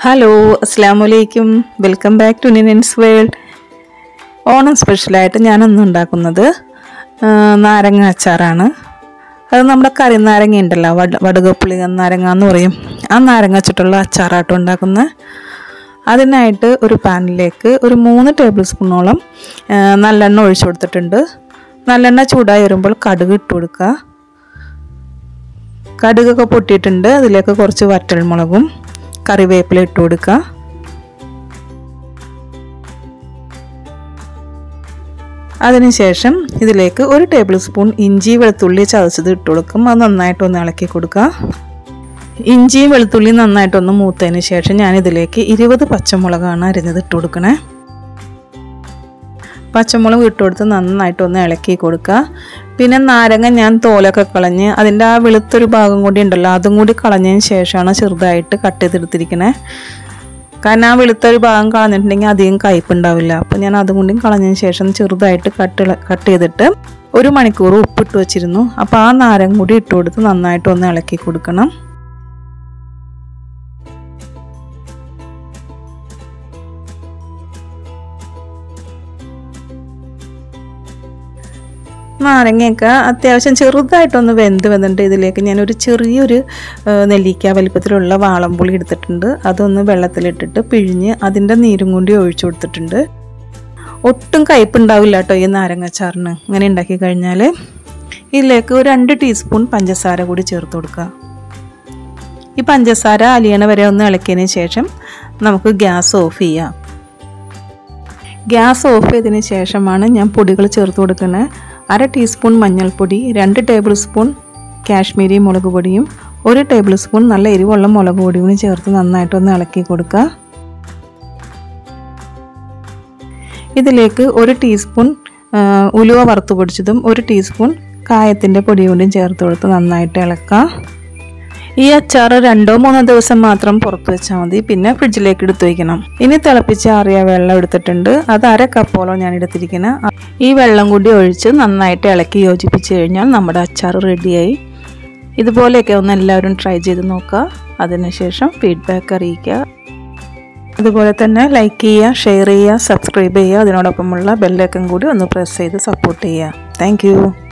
Hello അസ്സലാമു അലൈക്കും welcome back to NININ'S world. Onam സ്പെഷ്യലായിട്ട് ഞാനൊന്നും ഉണ്ടാക്കുന്നത് നാരങ്ങ അച്ചാറാണ്. അത് നമ്മുടെ കറിനാരങ്ങ ഉണ്ടല്ലോ, വടുകപ്പുളി നാരങ്ങ എന്ന് പറയും, ആ നാരങ്ങ വെച്ചിട്ടുള്ള അച്ചാറായിട്ട് ഉണ്ടാക്കുന്നത്. അതിനായിട്ട് ഒരു പാനിലേക്ക് ഒരു 3 ടേബിൾ സ്പൂണോളം നല്ലെണ്ണ ഒഴിച്ചു കൊടുത്തിട്ടുണ്ട്. നല്ലെണ്ണ ചൂടായി വരുമ്പോൾ കടുക് ഇട്ട് കൊടുക്കുക. കടുകൊക്കെ പൊട്ടിയിട്ടുണ്ട്. അതിലേക്ക് കുറച്ച് വറ്റൽമുളകും കറിവേപ്പില ഇട്ട് കൊടുക്കുക. അതിനുശേഷം ഇതിലേക്ക് 1 ടേബിൾ സ്പൂൺ ഇഞ്ചി വെളുത്തുള്ളി ചതച്ചത് ഇട്ട് കൊടുക്കും. അത് നന്നായിട്ടൊന്ന് ഇളക്കി കൊടുക്കുക. ഇഞ്ചിയും വെളുത്തുള്ളിയും നന്നായിട്ടൊന്ന് മൂത്തതിന് ശേഷം ഞാനിതിലേക്ക് 20 പച്ചമുളകാണ് അരിഞ്ഞത് ഇട്ട് കൊടുക്കണേ. പച്ചമുളക് ഇട്ട് കൊടുത്ത് നന്നായിട്ടൊന്ന് ഇളക്കി കൊടുക്കുക. പിന്നെ നാരങ്ങ ഞാൻ തോലൊക്കെ കളഞ്ഞ് അതിൻ്റെ ആ വെളുത്തൊരു ഭാഗം കൂടി ഉണ്ടല്ലോ, അതും കൂടി കളഞ്ഞതിന് ശേഷമാണ് ചെറുതായിട്ട് കട്ട് ചെയ്തെടുത്തിരിക്കണേ. കാരണം ആ വെളുത്തൊരു ഭാഗം കളഞ്ഞിട്ടുണ്ടെങ്കിൽ അധികം കയ്പുണ്ടാവില്ല. അപ്പോൾ ഞാൻ അതും കൂടി കളഞ്ഞതിന് ശേഷം ചെറുതായിട്ട് കട്ട് ചെയ്തിട്ട് 1 മണിക്കൂർ ഉപ്പിട്ട് വെച്ചിരുന്നു. അപ്പോൾ ആ നാരങ്ങ കൂടി ഇട്ട് കൊടുത്ത് നന്നായിട്ടൊന്ന് ഇളക്കി കൊടുക്കണം. നാരങ്ങയൊക്കെ അത്യാവശ്യം ചെറുതായിട്ടൊന്ന് വെന്ത് വന്നിട്ട് ഇതിലേക്ക് ഞാനൊരു ചെറിയൊരു നെല്ലിക്ക വലിപ്പത്തിലുള്ള വാളംപുളി എടുത്തിട്ടുണ്ട്. അതൊന്ന് വെള്ളത്തിലിട്ടിട്ട് പിഴിഞ്ഞ് അതിൻ്റെ നീരും കൂടി ഒഴിച്ചു കൊടുത്തിട്ടുണ്ട്. ഒട്ടും കയ്പുണ്ടാവില്ല കേട്ടോ ഈ നാരങ്ങ അച്ചാറിന് ഇങ്ങനെ ഉണ്ടാക്കി കഴിഞ്ഞാൽ. ഇതിലേക്ക് ഒരു 2 ടീസ്പൂൺ പഞ്ചസാര കൂടി ചേർത്ത് കൊടുക്കുക. ഈ പഞ്ചസാര അലിയണ വരെ ഒന്ന് ഇളക്കിയതിന് ശേഷം നമുക്ക് ഗ്യാസ് ഓഫ് ചെയ്യാം. ഗ്യാസ് ഓഫ് ചെയ്തതിന് ശേഷമാണ് ഞാൻ പൊടികൾ ചേർത്ത് കൊടുക്കുന്നത്. 1/2 ടീസ്പൂൺ മഞ്ഞൾപ്പൊടി, 2 ടേബിൾ സ്പൂൺ കാശ്മീരി മുളക് പൊടിയും 1 ടേബിൾ സ്പൂൺ നല്ല എരിവുള്ള മുളക് പൊടിയും ചേർത്ത് നന്നായിട്ടൊന്ന് ഇളക്കി കൊടുക്കുക. ഇതിലേക്ക് 1 ടീസ്പൂൺ ഉലുവ വറുത്ത് പൊടിച്ചതും 1 ടീസ്പൂൺ കായത്തിൻ്റെ പൊടി കൂടിയും ചേർത്ത് കൊടുത്ത് നന്നായിട്ട് ഇളക്കുക. ഈ അച്ചാർ 2-3 ദിവസം മാത്രം പുറത്ത് വെച്ചാൽ മതി, പിന്നെ ഫ്രിഡ്ജിലേക്ക് എടുത്ത് വയ്ക്കണം. ഇനി തിളപ്പിച്ച് ആറിയ വെള്ളം എടുത്തിട്ടുണ്ട്. അത് 1/2 കപ്പോളം ഞാൻ എടുത്തിരിക്കുന്നത്. ഈ വെള്ളം കൂടി ഒഴിച്ച് നന്നായിട്ട് ഇളക്കി യോജിപ്പിച്ച് കഴിഞ്ഞാൽ നമ്മുടെ അച്ചാർ റെഡിയായി. ഇതുപോലെയൊക്കെ ഒന്ന് എല്ലാവരും ട്രൈ ചെയ്ത് നോക്കുക. അതിനുശേഷം ഫീഡ്ബാക്ക് അറിയിക്കുക. അതുപോലെ തന്നെ ലൈക്ക് ചെയ്യുക, ഷെയർ ചെയ്യുക, സബ്സ്ക്രൈബ് ചെയ്യുക. അതിനോടൊപ്പമുള്ള ബെല്ലൈക്കൺ കൂടി ഒന്ന് പ്രസ് ചെയ്ത് സപ്പോർട്ട് ചെയ്യുക. താങ്ക്